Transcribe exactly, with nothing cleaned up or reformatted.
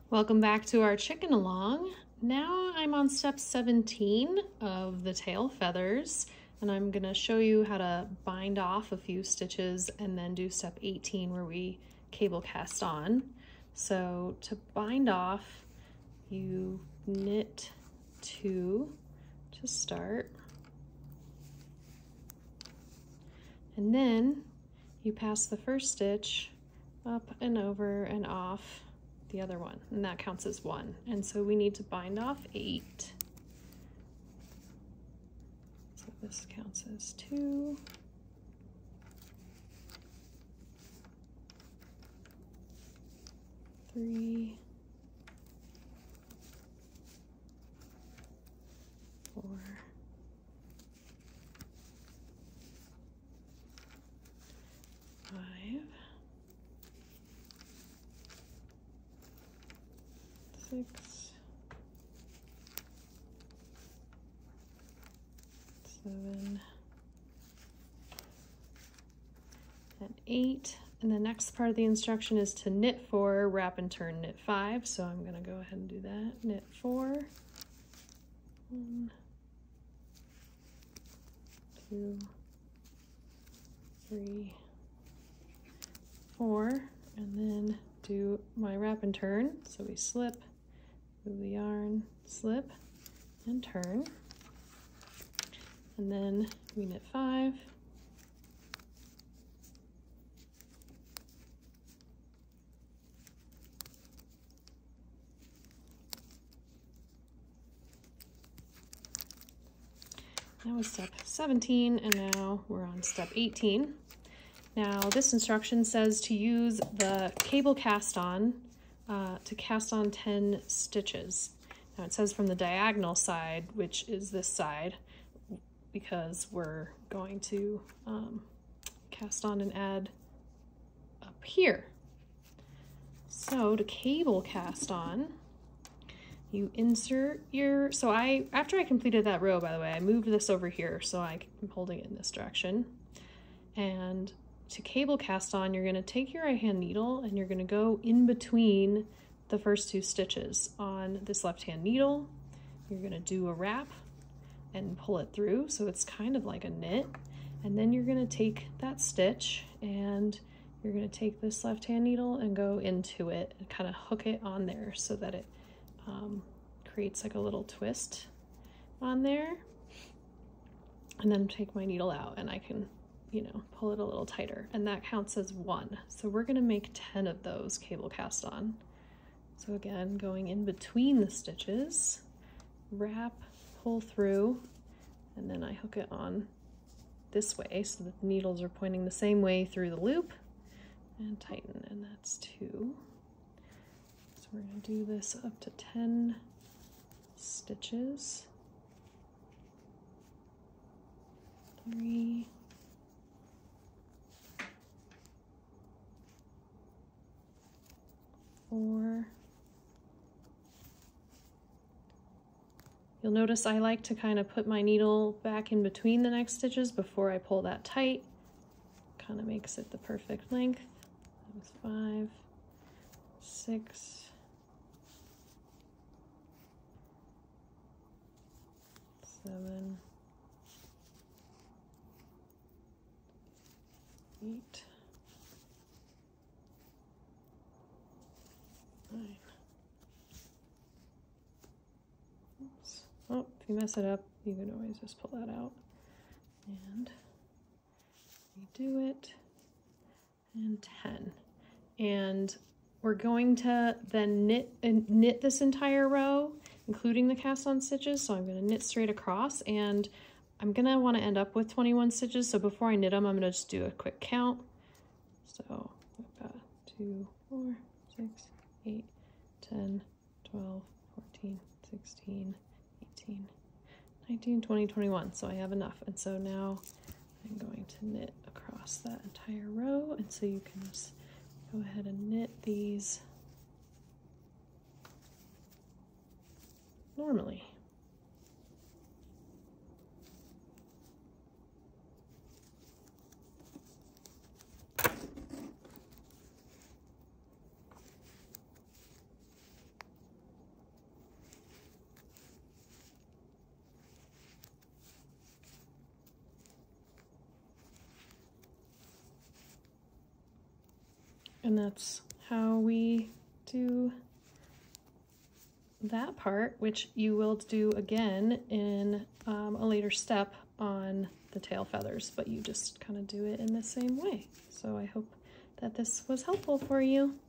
Welcome back to our chicken along. Now I'm on step seventeen of the tail feathers, and I'm gonna show you how to bind off a few stitches and then do step eighteen where we cable cast on. So to bind off, you knit two to start, and then you pass the first stitch up and over and off the other one, and that counts as one. And so we need to bind off eight. So this counts as two. Three. Four. Five. Six, seven, and eight. And the next part of the instruction is to knit four, wrap and turn, knit five. So I'm going to go ahead and do that. Knit four, one, two, three, four, and then do my wrap and turn. So we slip, move the yarn, slip, and turn. And then we knit five. That was step seventeen, and now we're on step eighteen. Now this instruction says to use the cable cast on uh, to cast on ten stitches. Now it says from the diagonal side, which is this side, because we're going to um, cast on and add up here. So to cable cast on, you insert your, so I, after I completed that row, by the way, I moved this over here so I'm holding it in this direction. And to cable cast on, you're gonna take your right hand needle and you're gonna go in between the first two stitches on this left hand needle. You're gonna do a wrap and pull it through, so it's kind of like a knit. And then you're gonna take that stitch and you're gonna take this left hand needle and go into it and kind of hook it on there so that it um, creates like a little twist on there. And then take my needle out and I can, you know, pull it a little tighter, and that counts as one. So we're gonna make ten of those cable cast on. So again, going in between the stitches, wrap, pull through, and then I hook it on this way so that the needles are pointing the same way through the loop, and tighten, and that's two. So we're gonna do this up to ten stitches. Three, four. You'll notice I like to kind of put my needle back in between the next stitches before I pull that tight. Kind of makes it the perfect length. That was five, six, seven, eight, nine. Oops. Oh, if you mess it up, you can always just pull that out. And redo it. And ten. And we're going to then knit and knit this entire row, including the cast on stitches. So I'm going to knit straight across, and I'm going to want to end up with twenty-one stitches. So before I knit them, I'm going to just do a quick count. So I've got two, four, six, eight, ten, twelve, fourteen, sixteen, eighteen, nineteen, twenty, twenty-one. So I have enough. And so now I'm going to knit across that entire row. And so you can just go ahead and knit these normally. And that's how we do that part, which you will do again in um, a later step on the tail feathers, but you just kind of do it in the same way. So I hope that this was helpful for you.